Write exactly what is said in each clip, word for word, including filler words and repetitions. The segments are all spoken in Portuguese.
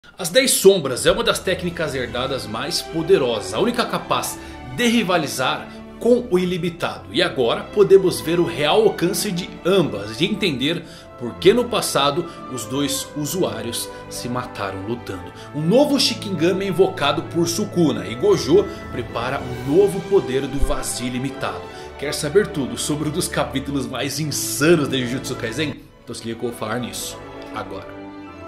As dez sombras é uma das técnicas herdadas mais poderosas, a única capaz de rivalizar com o ilimitado. E agora podemos ver o real alcance de ambas e entender por que no passado os dois usuários se mataram lutando. Um novo Shikigami é invocado por Sukuna e Gojo prepara um novo poder do vazio ilimitado. Quer saber tudo sobre um dos capítulos mais insanos de Jujutsu Kaisen? Então se liga que eu vou falar nisso agora.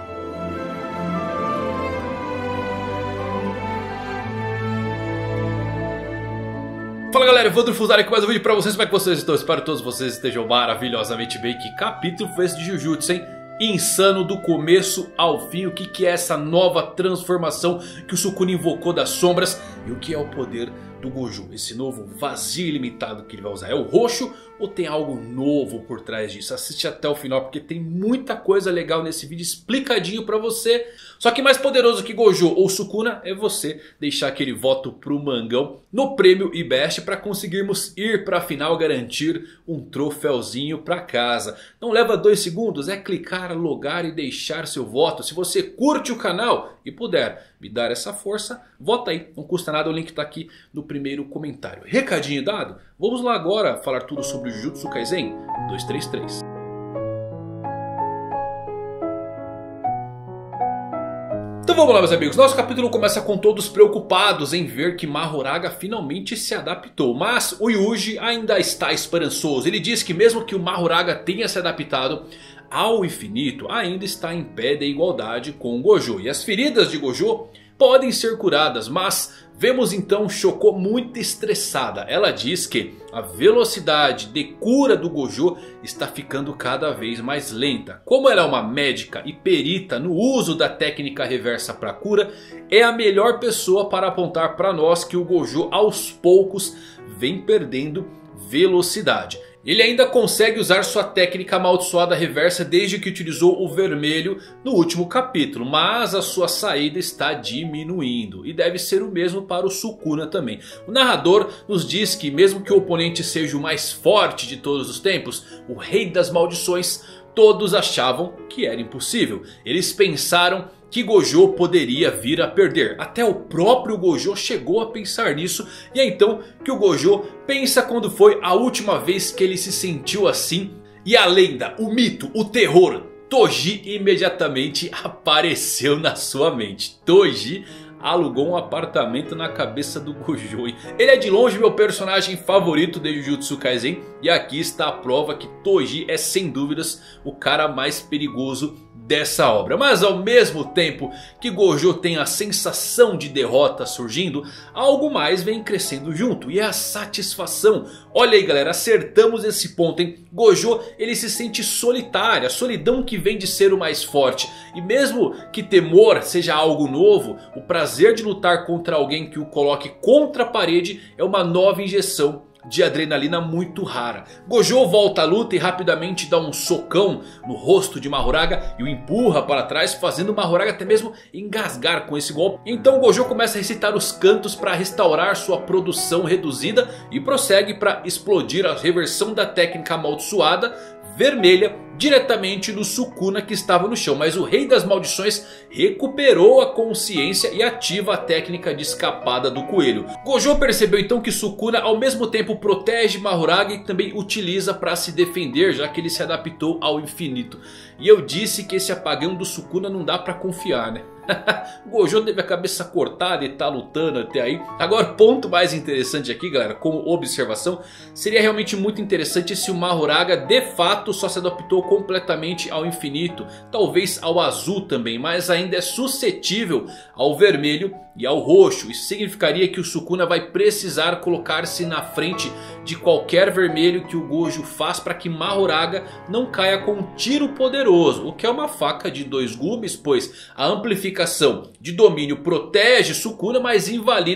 Fala galera, Evandro Fusari aqui com mais um vídeo pra vocês. Como é que vocês estão? Espero que todos vocês estejam maravilhosamente bem. Que capítulo foi esse de Jujutsu, hein? Insano do começo ao fim. O que, que é essa nova transformação que o Sukuna invocou das sombras? E o que é o poder do Gojo? Esse novo vazio ilimitado que ele vai usar. É o roxo ou tem algo novo por trás disso? Assiste até o final porque tem muita coisa legal nesse vídeo explicadinho pra você. Só que mais poderoso que Gojo ou Sukuna é você deixar aquele voto pro Mangão no prêmio IBEST para conseguirmos ir pra final, garantir um troféuzinho pra casa. Não leva dois segundos, é clicar, logar e deixar seu voto. Se você curte o canal e puder me dar essa força, vota aí, não custa nada, o link tá aqui no primeiro comentário. Recadinho dado, vamos lá agora falar tudo sobre o Jujutsu Kaisen dois três três. Então vamos lá meus amigos, nosso capítulo começa com todos preocupados em ver que Mahoraga finalmente se adaptou. Mas o Yuji ainda está esperançoso, ele diz que mesmo que o Mahoraga tenha se adaptado ao infinito, ainda está em pé de igualdade com Gojo. E as feridas de Gojo podem ser curadas, mas vemos então Shoko muito estressada. Ela diz que a velocidade de cura do Gojo está ficando cada vez mais lenta. Como ela é uma médica e perita no uso da técnica reversa para cura, é a melhor pessoa para apontar para nós que o Gojo aos poucos vem perdendo velocidade. Ele ainda consegue usar sua técnica amaldiçoada reversa desde que utilizou o vermelho no último capítulo. Mas a sua saída está diminuindo. E deve ser o mesmo para o Sukuna também. O narrador nos diz que mesmo que o oponente seja o mais forte de todos os tempos, o rei das maldições, todos achavam que era impossível. Eles pensaram que Gojo poderia vir a perder. Até o próprio Gojo chegou a pensar nisso. E é então que o Gojo pensa quando foi a última vez que ele se sentiu assim. E a lenda, o mito, o terror, Toji imediatamente apareceu na sua mente. Toji alugou um apartamento na cabeça do Gojo. Ele é de longe meu personagem favorito de Jujutsu Kaisen. E aqui está a prova que Toji é sem dúvidas o cara mais perigoso dessa obra. Mas ao mesmo tempo que Gojo tem a sensação de derrota surgindo, algo mais vem crescendo junto, e é a satisfação. Olha aí galera, acertamos esse ponto, hein? Gojo ele se sente solitário, a solidão que vem de ser o mais forte. E mesmo que temor seja algo novo, o prazer de lutar contra alguém que o coloque contra a parede é uma nova injeção de adrenalina muito rara. Gojo volta à luta e rapidamente dá um socão no rosto de Mahoraga e o empurra para trás, fazendo Mahoraga até mesmo engasgar com esse golpe. Então Gojo começa a recitar os cantos para restaurar sua produção reduzida e prossegue para explodir a reversão da técnica amaldiçoada vermelha diretamente no Sukuna que estava no chão. Mas o rei das maldições recuperou a consciência e ativa a técnica de escapada do coelho. Gojo percebeu então que Sukuna ao mesmo tempo protege Mahoraga e também utiliza para se defender, já que ele se adaptou ao infinito. E eu disse que esse apagão do Sukuna não dá para confiar, né? Gojo teve a cabeça cortada e tá lutando até aí. Agora o ponto mais interessante aqui galera, como observação, seria realmente muito interessante se o Mahoraga de fato só se adaptou completamente ao infinito, talvez ao azul também, mas ainda é suscetível ao vermelho e ao roxo. Isso significaria que o Sukuna vai precisar colocar-se na frente de qualquer vermelho que o Gojo faz para que Mahoraga não caia com um tiro poderoso, o que é uma faca de dois gumes, pois a amplificação de domínio protege Sukuna, mas invalida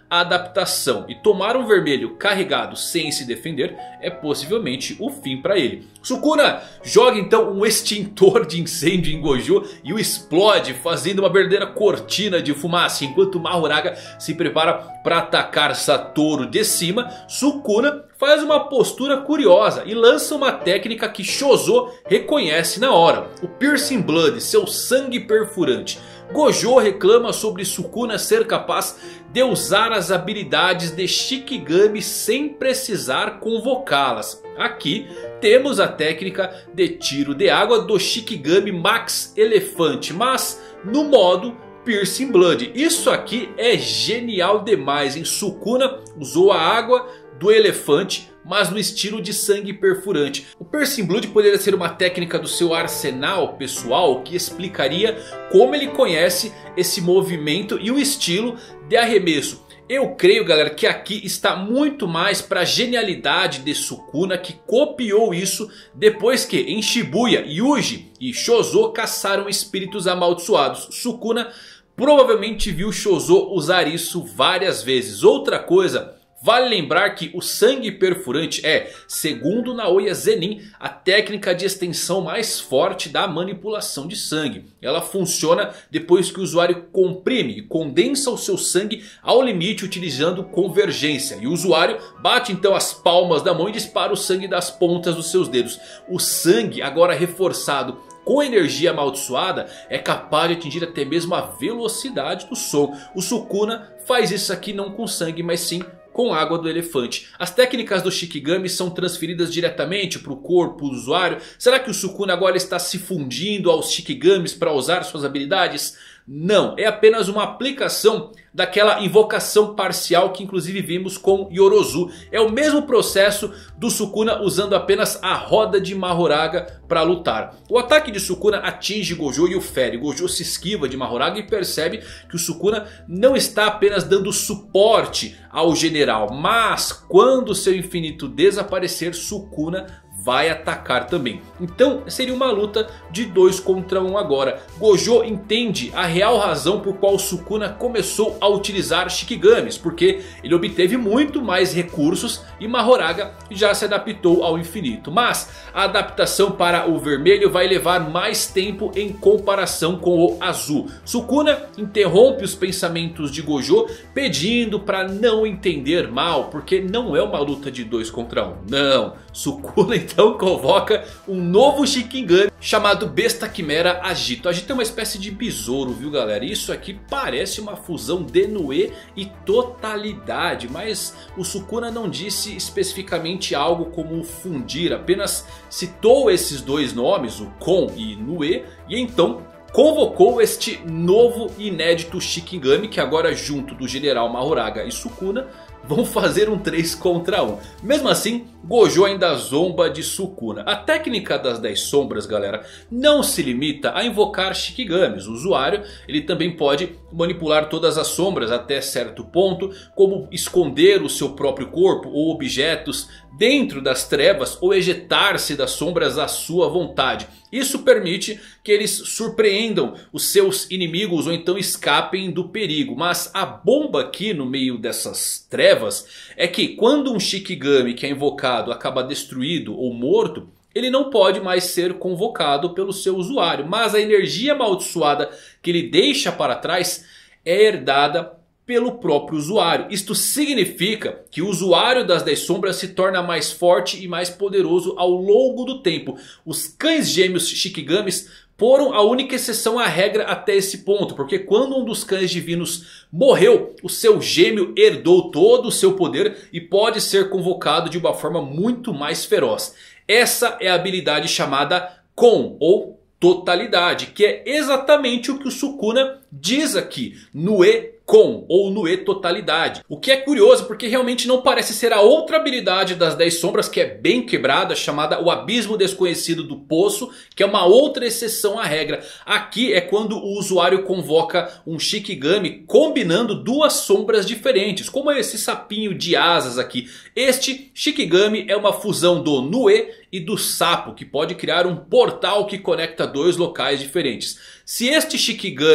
a adaptação e tomar um vermelho carregado sem se defender é possivelmente o fim para ele. Sukuna joga então um extintor de incêndio em Gojo e o explode, fazendo uma verdadeira cortina de fumaça. Enquanto Mahoraga se prepara para atacar Satoru de cima, Sukuna faz uma postura curiosa e lança uma técnica que Chozo reconhece na hora: o Piercing Blood, seu sangue perfurante. Gojo reclama sobre Sukuna ser capaz de usar as habilidades de Shikigami sem precisar convocá-las. Aqui temos a técnica de tiro de água do Shikigami Max Elefante, mas no modo Piercing Blood. Isso aqui é genial demais, hein? Sukuna usou a água do elefante, mas no estilo de sangue perfurante. O Piercing Blood poderia ser uma técnica do seu arsenal pessoal que explicaria como ele conhece esse movimento e o estilo de arremesso. Eu creio, galera, que aqui está muito mais para a genialidade de Sukuna, que copiou isso depois que em Shibuya, Yuji e Chozo caçaram espíritos amaldiçoados. Sukuna provavelmente viu Chozo usar isso várias vezes. Outra coisa, vale lembrar que o sangue perfurante é, segundo Naoya Zenin, a técnica de extensão mais forte da manipulação de sangue. Ela funciona depois que o usuário comprime e condensa o seu sangue ao limite utilizando convergência. E o usuário bate então as palmas da mão e dispara o sangue das pontas dos seus dedos. O sangue, agora reforçado com energia amaldiçoada, é capaz de atingir até mesmo a velocidade do som. O Sukuna faz isso aqui não com sangue, mas sim com água do elefante. As técnicas do Shikigami são transferidas diretamente para o corpo do usuário. Será que o Sukuna agora está se fundindo aos Shikigamis para usar suas habilidades? Não, é apenas uma aplicação daquela invocação parcial que inclusive vimos com Yorozu. É o mesmo processo do Sukuna usando apenas a roda de Mahoraga para lutar. O ataque de Sukuna atinge Gojo e o fere. Gojo se esquiva de Mahoraga e percebe que o Sukuna não está apenas dando suporte ao general, mas quando seu infinito desaparecer, Sukuna vai atacar também. Então seria uma luta de dois contra um agora. Gojo entende a real razão por qual Sukuna começou a utilizar Shikigamis, porque ele obteve muito mais recursos e Mahoraga já se adaptou ao infinito. Mas a adaptação para o vermelho vai levar mais tempo em comparação com o azul. Sukuna interrompe os pensamentos de Gojo pedindo para não entender mal, porque não é uma luta de dois contra um. Não, Sukuna então convoca um novo Shikigami chamado Besta Quimera Agito. Agito é uma espécie de besouro, viu galera? Isso aqui parece uma fusão de Nue e totalidade, mas o Sukuna não disse especificamente algo como fundir, apenas citou esses dois nomes, o Kon e Nue, e então convocou este novo e inédito Shikigami, que agora junto do general Mahoraga e Sukuna vão fazer um três contra um. Mesmo assim, Gojo ainda zomba de Sukuna. A técnica das dez sombras, galera, não se limita a invocar Shikigamis. O usuário ele também pode manipular todas as sombras até certo ponto, como esconder o seu próprio corpo ou objetos dentro das trevas ou ejetar-se das sombras à sua vontade. Isso permite que eles surpreendam os seus inimigos ou então escapem do perigo. Mas a bomba aqui no meio dessas trevas é que quando um Shikigami que é invocado acaba destruído ou morto, ele não pode mais ser convocado pelo seu usuário. Mas a energia amaldiçoada que ele deixa para trás é herdada pelo próprio usuário. Isto significa que o usuário das dez sombras se torna mais forte e mais poderoso ao longo do tempo. Os cães gêmeos Shikigamis foram a única exceção à regra até esse ponto, porque quando um dos cães divinos morreu, o seu gêmeo herdou todo o seu poder e pode ser convocado de uma forma muito mais feroz. Essa é a habilidade chamada Kon, ou totalidade, que é exatamente o que o Sukuna diz aqui, Nue Kon, ou Nue totalidade. O que é curioso porque realmente não parece ser a outra habilidade das dez sombras que é bem quebrada, chamada o Abismo Desconhecido do Poço, que é uma outra exceção à regra. Aqui é quando o usuário convoca um Shikigami combinando duas sombras diferentes, como esse sapinho de asas aqui. Este Shikigami é uma fusão do Nue e do sapo, que pode criar um portal que conecta dois locais diferentes. Se este Shikigami nessa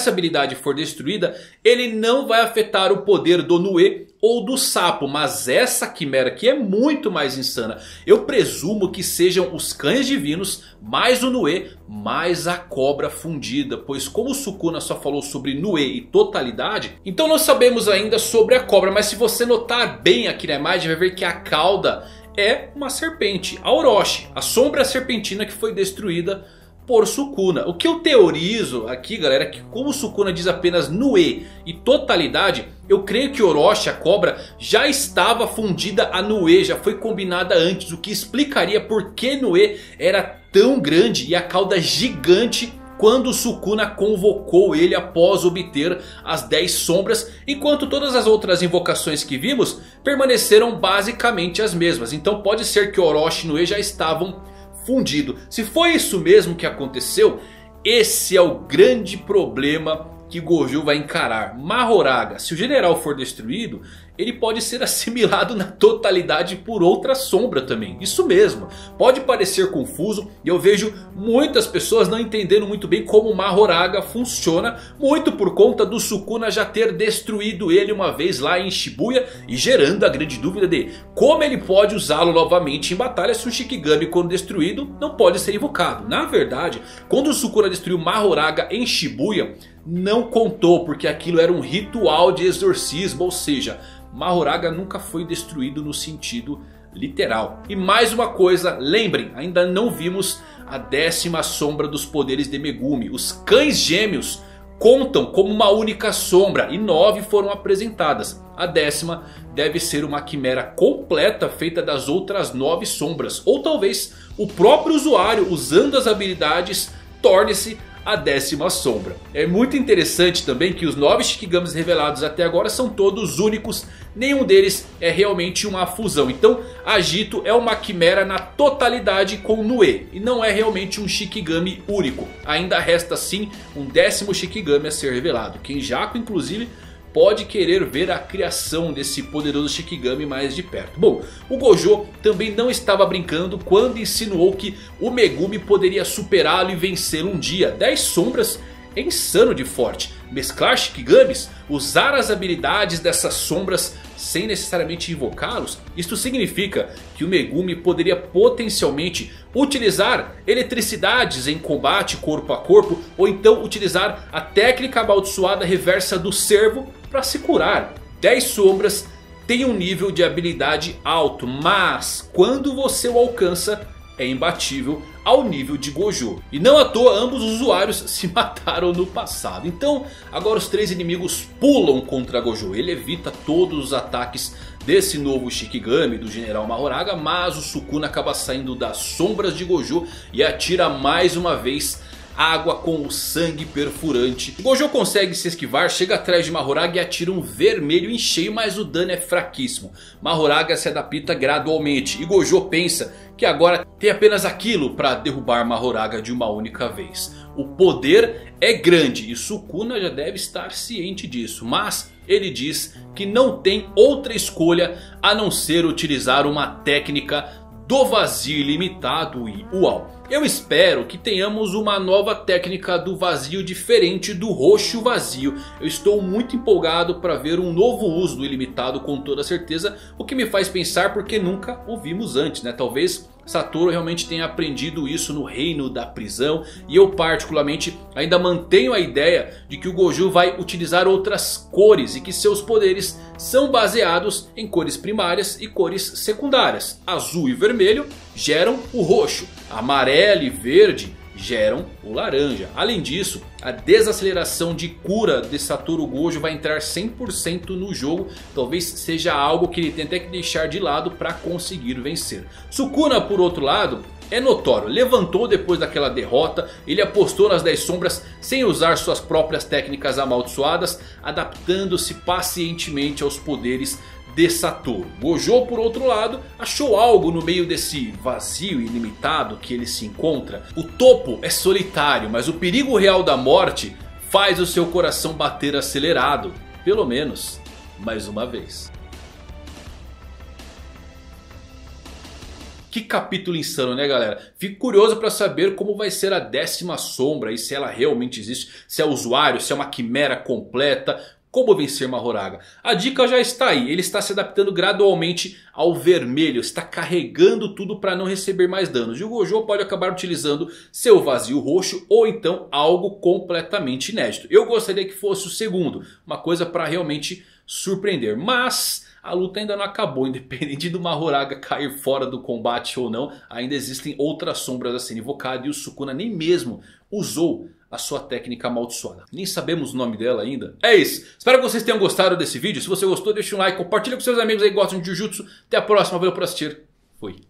essa habilidade for destruída, ele não vai afetar o poder do Nue ou do sapo. Mas essa quimera aqui é muito mais insana. Eu presumo que sejam os cães divinos, mais o Nue, mais a cobra fundida. Pois como o Sukuna só falou sobre Nue e totalidade, então não sabemos ainda sobre a cobra. Mas se você notar bem aqui na imagem, vai ver que a cauda é uma serpente, a Orochi, a sombra serpentina que foi destruída por Sukuna. O que eu teorizo aqui, galera, é que como o Sukuna diz apenas Nue e totalidade, eu creio que Orochi, a cobra, já estava fundida a Nue, já foi combinada antes. O que explicaria por que Nue era tão grande e a cauda gigante quando Sukuna convocou ele após obter as dez sombras. Enquanto todas as outras invocações que vimos permaneceram basicamente as mesmas. Então pode ser que Orochi e Nue já estavam fundido. Se foi isso mesmo que aconteceu, esse é o grande problema que Gojo vai encarar. Mahoraga, se o general for destruído, ele pode ser assimilado na totalidade por outra sombra também. Isso mesmo, pode parecer confuso e eu vejo muitas pessoas não entendendo muito bem como Mahoraga funciona. Muito por conta do Sukuna já ter destruído ele uma vez lá em Shibuya. E gerando a grande dúvida de como ele pode usá-lo novamente em batalha se o Shikigami, quando destruído, não pode ser invocado. Na verdade, quando o Sukuna destruiu Mahoraga em Shibuya, não contou, porque aquilo era um ritual de exorcismo. Ou seja, Mahoraga nunca foi destruído no sentido literal. E mais uma coisa, lembrem, ainda não vimos a décima sombra dos poderes de Megumi. Os cães gêmeos contam como uma única sombra e nove foram apresentadas. A décima deve ser uma quimera completa feita das outras nove sombras. Ou talvez o próprio usuário, usando as habilidades, torne-se a décima sombra. É muito interessante também que os nove Shikigamis revelados até agora são todos únicos. Nenhum deles é realmente uma fusão. Então Agito é uma quimera na totalidade com Nue. E não é realmente um Shikigami único. Ainda resta sim um décimo Shikigami a ser revelado. Kenjaku inclusive pode querer ver a criação desse poderoso Shikigami mais de perto. Bom, o Gojo também não estava brincando quando insinuou que o Megumi poderia superá-lo e vencê-lo um dia. dez sombras é insano de forte. Mesclar Shikigamis, usar as habilidades dessas sombras sem necessariamente invocá-los. Isto significa que o Megumi poderia potencialmente utilizar eletricidades em combate corpo a corpo. Ou então utilizar a técnica amaldiçoada reversa do servo para se curar. dez sombras tem um nível de habilidade alto, mas quando você o alcança é imbatível ao nível de Gojo. E não à toa ambos os usuários se mataram no passado. Então agora os três inimigos pulam contra Gojo. Ele evita todos os ataques desse novo Shikigami do General Mahoraga. Mas o Sukuna acaba saindo das sombras de Gojo e atira mais uma vez água com o sangue perfurante. Gojo consegue se esquivar, chega atrás de Mahoraga e atira um vermelho em cheio, mas o dano é fraquíssimo. Mahoraga se adapta gradualmente e Gojo pensa que agora tem apenas aquilo para derrubar Mahoraga de uma única vez. O poder é grande e Sukuna já deve estar ciente disso, mas ele diz que não tem outra escolha a não ser utilizar uma técnica do vazio ilimitado e uau. Eu espero que tenhamos uma nova técnica do vazio diferente do roxo vazio. Eu estou muito empolgado para ver um novo uso do ilimitado com toda certeza. O que me faz pensar porque nunca o vimos antes, né? Talvez Satoru realmente tenha aprendido isso no reino da prisão. E eu particularmente ainda mantenho a ideia de que o Gojo vai utilizar outras cores. E que seus poderes são baseados em cores primárias e cores secundárias. Azul e vermelho geram o roxo. Amarelo e verde geram o laranja. Além disso, a desaceleração de cura de Satoru Gojo vai entrar cem por cento no jogo. Talvez seja algo que ele tem até que deixar de lado para conseguir vencer. Sukuna, por outro lado, é notório. Levantou depois daquela derrota. Ele apostou nas dez sombras sem usar suas próprias técnicas amaldiçoadas, adaptando-se pacientemente aos poderes de Satoru. Gojo, por outro lado, achou algo no meio desse vazio ilimitado que ele se encontra. O topo é solitário, mas o perigo real da morte faz o seu coração bater acelerado. Pelo menos mais uma vez. Que capítulo insano, né, galera? Fico curioso pra saber como vai ser a décima sombra. E se ela realmente existe. Se é usuário, se é uma quimera completa. Como vencer Mahoraga? A dica já está aí. Ele está se adaptando gradualmente ao vermelho. Está carregando tudo para não receber mais danos. E o Gojo pode acabar utilizando seu vazio roxo. Ou então algo completamente inédito. Eu gostaria que fosse o segundo. Uma coisa para realmente surpreender. Mas a luta ainda não acabou. Independente do Mahoraga cair fora do combate ou não. Ainda existem outras sombras a serem invocadas. E o Sukuna nem mesmo usou a sua técnica amaldiçoada. Nem sabemos o nome dela ainda. É isso. Espero que vocês tenham gostado desse vídeo. Se você gostou, deixa um like. Compartilha com seus amigos aí que gostam de Jujutsu. Até a próxima. Valeu por assistir. Fui.